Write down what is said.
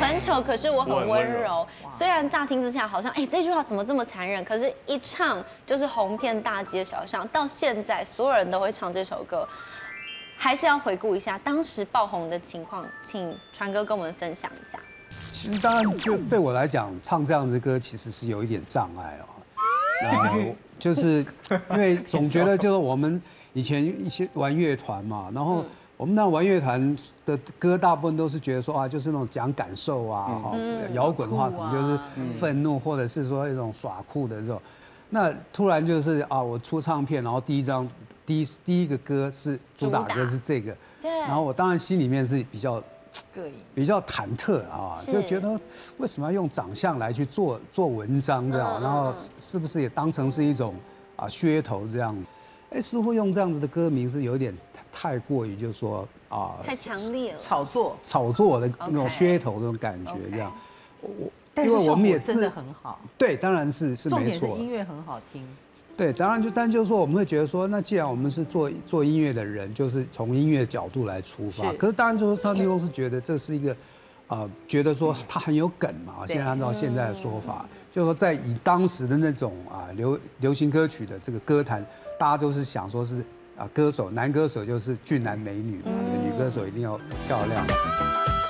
很丑，可是我很温柔。虽然乍听之下好像，这句话怎么这么残忍？可是，一唱就是红遍大街小巷，到现在所有人都会唱这首歌。还是要回顾一下当时爆红的情况，请传哥跟我们分享一下。 其实当然，就对我来讲，唱这样子歌其实是有一点障碍哦。就是因为总觉得就是我们以前一些玩乐团嘛，然后我们那玩乐团的歌大部分都是觉得说啊，就是那种讲感受啊，摇滚的话可能就是愤怒或者是说一种耍酷的这种。那突然就是啊，我出唱片，然后第一个歌是主打歌是这个， 对， 然后我当然心里面是比较忐忑啊，就觉得为什么要用长相来去做文章这样，然后是不是也当成是一种噱头这样？似乎用这样子的歌名是有点太过于就是说太强烈了， 炒作的那种噱头这种感觉这样。 但是效果真的很好， 对，当然是没错。 重点是音乐很好听。 对，当然但就是说我们会觉得说，那既然我们是做音乐的人，就是从音乐角度来出发。可是当然就是唱片公司觉得这是一个，觉得说它很有梗嘛。现在按照现在的说法，就是说在以当时的那种流行歌曲的这个歌坛，大家都是想说是男歌手就是俊男美女嘛，女歌手一定要漂亮。